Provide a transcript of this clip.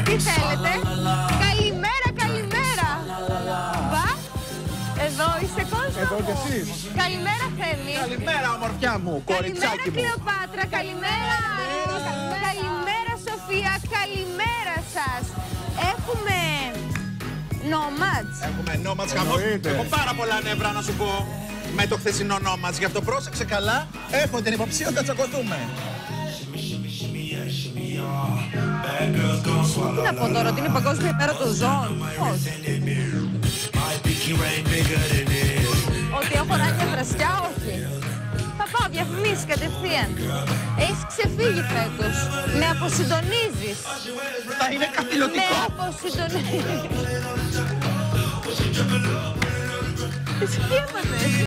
Τι θέλετε? Καλημέρα, καλημέρα. Βα, εδώ είσαι Κόνστο. Εδώ κι εσείς. Καλημέρα Θέμη. Καλημέρα ομορφιά μου, κοριτσάκι μου. Κλεοπάτρα, καλημέρα. Καλημέρα Σοφία, καλημέρα σας. Έχουμε Nomads. Έχουμε Nomads χαμός. Έχω πάρα πολλά νεύρα να σου πω με το χθεσινό Nomads. Γι' αυτό πρόσεξε καλά. Έχω την υποψία ότι θα τσακωθούμε. Τι να πω τώρα, ότι είναι η Παγκόσμια ημέρα των ζώων. Πώς? Ότι έχω ράγια βρασιά, όχι. Θα πάω διαφημίσεις κατευθείαν. Έχεις ξεφύγει φέτος. Με αποσυντονίζεις. Θα είναι καθηλωτικό. Με αποσυντονίζεις. Εσύ τι έπαθες?